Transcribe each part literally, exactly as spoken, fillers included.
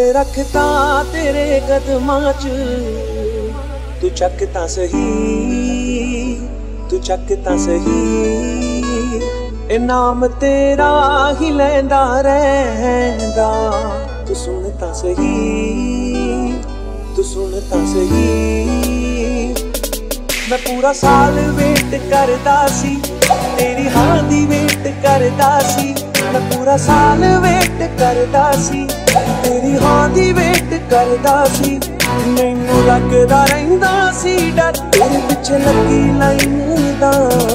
रखता तेरे कदमां च, तू चक तां सही, तू चक तां सही। ए नाम तेरा ही लैंदा रैंदा, तू सुन तां सही, तू सुन तां सही। मैं पूरा साल वेट करदा सी, तेरी हां दी वेट करदा सी। मैं पूरा साल वेट करदा सी, तेरी हां दी वेट करदा सी। मैनू लगदा रहिंदा सी डर तेरे पिछे लगी लाइन दा।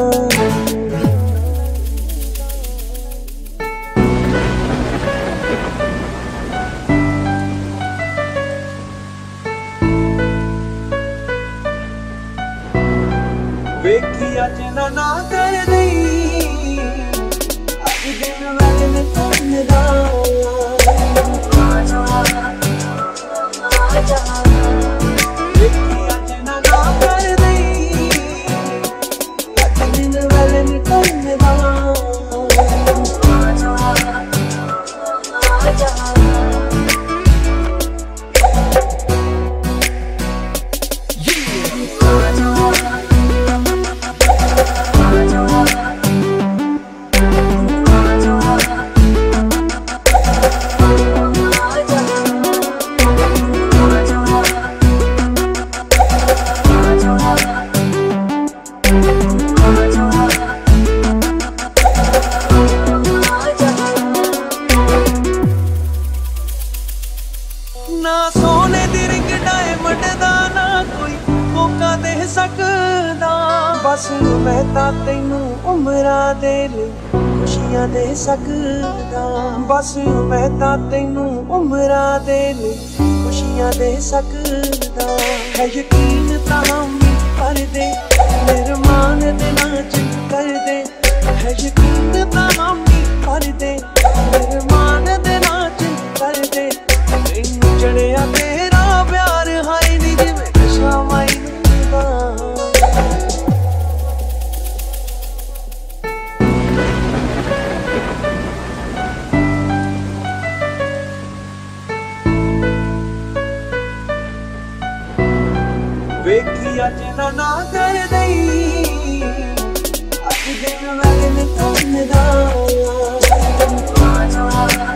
वेखी अज ना ना कर दई, अज दिन वैले ने तन्दा। वेखी अज ना ना कर दई, अज दिन वैले ने तन्दा। ना सोने दी रिंग डायमंड दा, ना कोई मौका दे सकदा। बस मैं तां तैनू उमरां दे लई खुशियां दे सकदा। बस मैं तां तैनू उमरां दे लई खुशियां दे सकदा। है यकीन तां मी कर दे, मेरे मान दे नाच कर दे। है यकीन तां मी कर दे, मेरे मान दे नाच कर दे। मैनू चढ़िया तेरा प्यार हाय नी जिवें नशा माइनू दा। वेखी अज ना ना कर दई, अज दिन वैले ने तन्दा।